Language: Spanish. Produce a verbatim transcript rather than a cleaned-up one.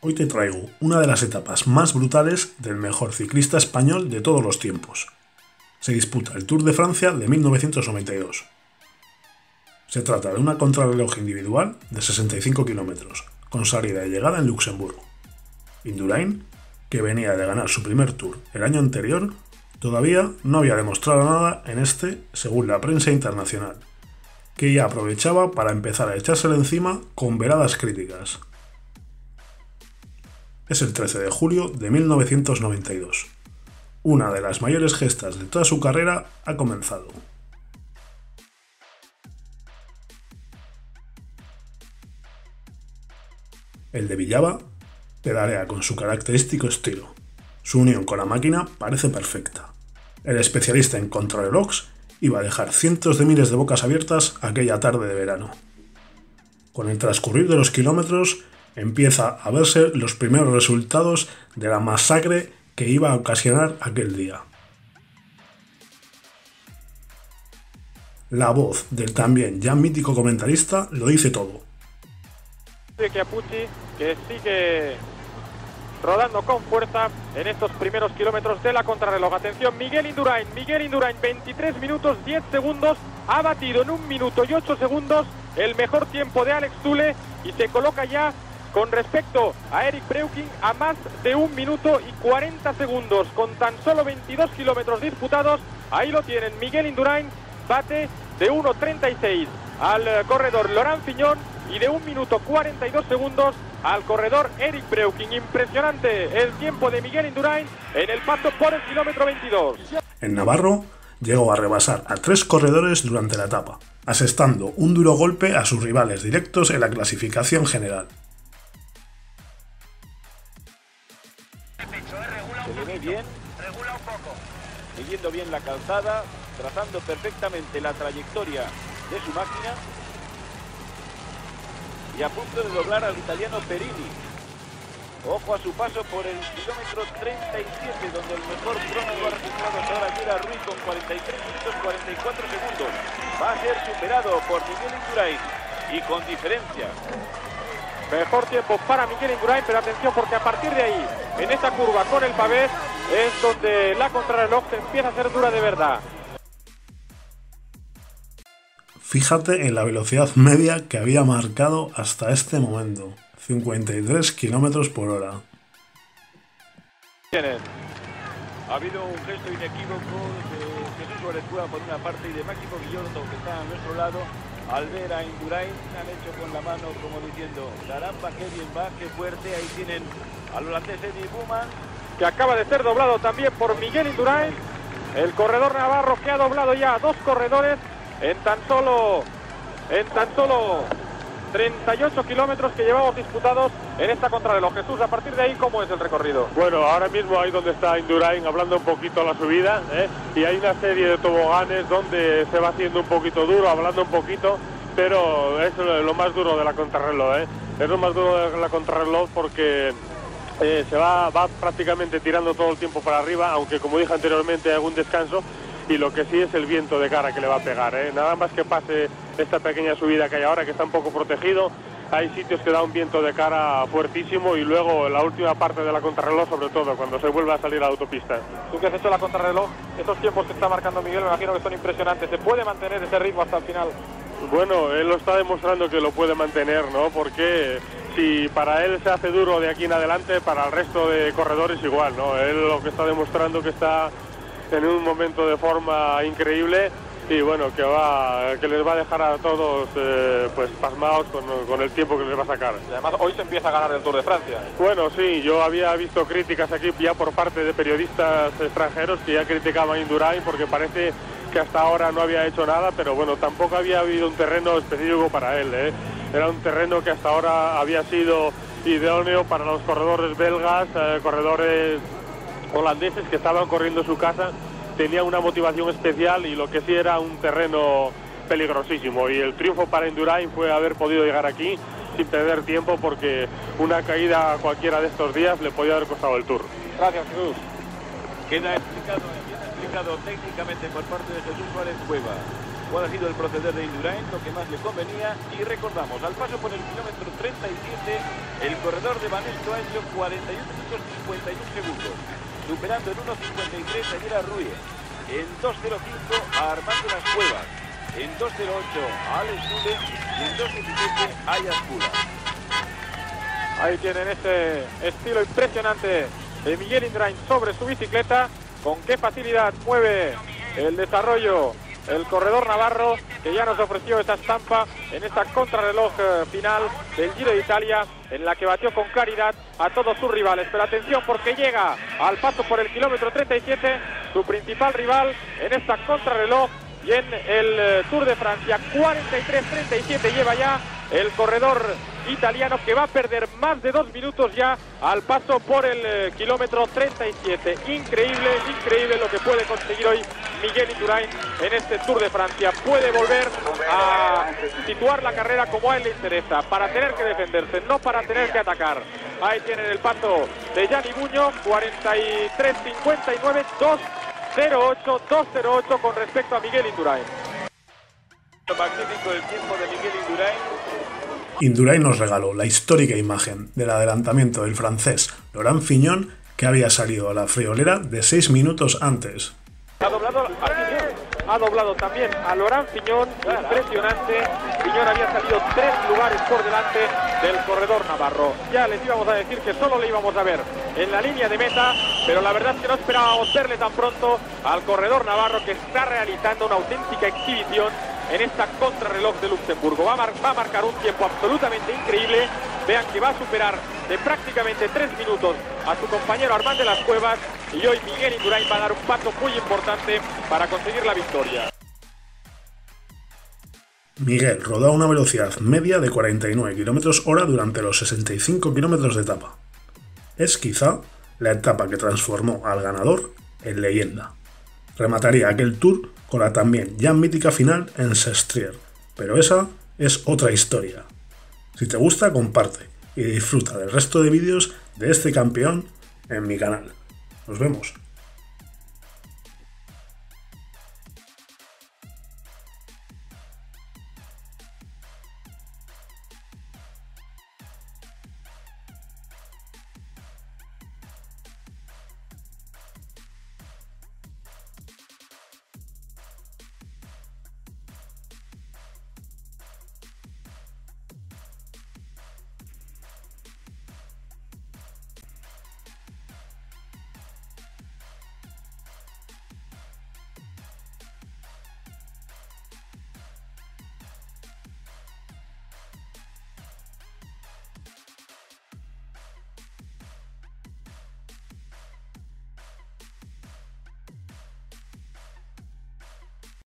Hoy te traigo una de las etapas más brutales del mejor ciclista español de todos los tiempos. Se disputa el Tour de Francia de mil novecientos noventa y dos. Se trata de una contrarreloj individual de sesenta y cinco kilómetros, con salida y llegada en Luxemburgo. Indurain, que venía de ganar su primer Tour el año anterior, todavía no había demostrado nada en este, según la prensa internacional, que ya aprovechaba para empezar a echárselo encima con veladas críticas. Es el trece de julio de mil novecientos noventa y dos. Una de las mayores gestas de toda su carrera ha comenzado. El de Villava pedalea con su característico estilo. Su unión con la máquina parece perfecta. El especialista en contrarrelojes iba a dejar cientos de miles de bocas abiertas aquella tarde de verano. Con el transcurrir de los kilómetros empieza a verse los primeros resultados de la masacre que iba a ocasionar aquel día. La voz del también ya mítico comentarista lo dice todo. Chiappucci, que sigue rodando con fuerza en estos primeros kilómetros de la contrarreloj. Atención, Miguel Indurain, Miguel Indurain, veintitrés minutos diez segundos, ha batido en un minuto y ocho segundos el mejor tiempo de Alex Zülle y se coloca ya con respecto a Eric Breukink a más de un minuto y cuarenta segundos, con tan solo veintidós kilómetros disputados. Ahí lo tienen, Miguel Indurain bate de uno treinta y seis al corredor Laurent Fignon y de un minuto cuarenta y dos segundos al corredor Eric Breukink. Impresionante el tiempo de Miguel Indurain en el paso por el kilómetro veintidós. En Navarro llegó a rebasar a tres corredores durante la etapa, asestando un duro golpe a sus rivales directos en la clasificación general. Se le ve bien, regula un poco, siguiendo bien la calzada, trazando perfectamente la trayectoria de su máquina y a punto de doblar al italiano Perini. Ojo a su paso por el kilómetro treinta y siete, donde el mejor crono lo ha registrado hasta ahora Yera Ruiz con cuarenta y tres minutos cuarenta y cuatro segundos. Va a ser superado por Miguel Indurain y con diferencia. Mejor tiempo para Miguel Indurain, pero atención porque a partir de ahí, en esta curva con el pavé, es donde la contrarreloj se empieza a hacer dura de verdad. Fíjate en la velocidad media que había marcado hasta este momento, cincuenta y tres kilómetros por hora. ¿Tienen? Ha habido un gesto inequívoco de Jesús Suárez Cueva por una parte y de Máximo Villordo, que está a nuestro lado, al ver a Indurain. Han hecho con la mano como diciendo, caramba, qué bien va, qué fuerte. Ahí tienen al holandés Eddie Bouman, que acaba de ser doblado también por Miguel Indurain, el corredor navarro que ha doblado ya a dos corredores en tan solo en tan solo treinta y ocho kilómetros que llevamos disputados en esta contrarreloj. Jesús, a partir de ahí, ¿cómo es el recorrido? Bueno, ahora mismo ahí donde está Indurain, hablando un poquito a la subida, ¿eh? Y hay una serie de toboganes donde se va haciendo un poquito duro, hablando un poquito, pero es lo más duro de la contrarreloj, ¿eh? Es lo más duro de la contrarreloj porque eh, se va, va prácticamente tirando todo el tiempo para arriba, aunque como dije anteriormente hay algún descanso. Y lo que sí es el viento de cara que le va a pegar, ¿eh? Nada más que pase esta pequeña subida que hay ahora, que está un poco protegido, hay sitios que da un viento de cara fuertísimo y luego la última parte de la contrarreloj, sobre todo, cuando se vuelve a salir a la autopista. Tú que has hecho la contrarreloj, estos tiempos que está marcando Miguel, me imagino que son impresionantes. ¿Se puede mantener ese ritmo hasta el final? Bueno, él lo está demostrando que lo puede mantener, ¿no? Porque si para él se hace duro de aquí en adelante, para el resto de corredores igual, ¿no? Él lo que está demostrando que está en un momento de forma increíble y bueno, que va que les va a dejar a todos eh, pues pasmados con, con el tiempo que les va a sacar. Y además hoy se empieza a ganar el Tour de Francia. Bueno, sí, yo había visto críticas aquí ya por parte de periodistas extranjeros que ya criticaban a Indurain porque parece que hasta ahora no había hecho nada, pero bueno, tampoco había habido un terreno específico para él, ¿eh? Era un terreno que hasta ahora había sido idóneo para los corredores belgas, eh, corredores holandeses que estaban corriendo su casa. Tenía una motivación especial y lo que sí era un terreno peligrosísimo, y el triunfo para Indurain fue haber podido llegar aquí sin perder tiempo, porque una caída a cualquiera de estos días le podía haber costado el Tour. Gracias, Jesús. Queda explicado, queda explicado técnicamente por parte de Jesús Suárez Cueva. cuál ha sido el proceder de Indurain, lo que más le convenía. Y recordamos, al paso por el kilómetro treinta y siete, el corredor de Banesto ha hecho cuarenta y un minutos cincuenta y un segundos, superando en uno cincuenta y tres a Yera Ruiz, en dos cero cinco a Armando Las Cuevas, en dos cero ocho a Alex Zule y en dos diecisiete a Yaspula. Ahí tienen este estilo impresionante de Miguel Indurain sobre su bicicleta. Con qué facilidad mueve el desarrollo el corredor navarro, que ya nos ofreció esa estampa en esta contrarreloj eh, final del Giro de Italia, en la que batió con claridad a todos sus rivales. Pero atención, porque llega al paso por el kilómetro treinta y siete su principal rival en esta contrarreloj y en el eh, Tour de Francia. Cuarenta y tres treinta y siete lleva ya el corredor italiano, que va a perder más de dos minutos ya al paso por el eh, kilómetro treinta y siete. Increíble, increíble lo que puede conseguir hoy Miguel Indurain en este Tour de Francia. Puede volver a situar la carrera como a él le interesa, para tener que defenderse, no para tener que atacar. Ahí tienen el paso de Gianni Buño, cuarenta y tres cincuenta y nueve, dos cero ocho, dos cero ocho con respecto a Miguel Indurain. Magnífico el tiempo de Miguel Indurain. Indurain nos regaló la histórica imagen del adelantamiento del francés Laurent Fignon, que había salido a la friolera de seis minutos antes. Ha doblado a Fignon, ha doblado también a Laurent Fignon, impresionante. Fignon había salido tres lugares por delante del corredor navarro. Ya les íbamos a decir que solo le íbamos a ver en la línea de meta, pero la verdad es que no esperábamos verle tan pronto al corredor navarro, que está realizando una auténtica exhibición en esta contrarreloj de Luxemburgo. Va a, mar va a marcar un tiempo absolutamente increíble. Vean que va a superar de prácticamente tres minutos a su compañero Armand de las Cuevas, y hoy Miguel Indurain va a dar un paso muy importante para conseguir la victoria. Miguel rodó a una velocidad media de cuarenta y nueve kilómetros hora durante los sesenta y cinco kilómetros de etapa. Es quizá la etapa que transformó al ganador en leyenda. Remataría aquel Tour con la también ya mítica final en Sestriere, pero esa es otra historia. Si te gusta, comparte y disfruta del resto de vídeos de este campeón en mi canal. Nos vemos.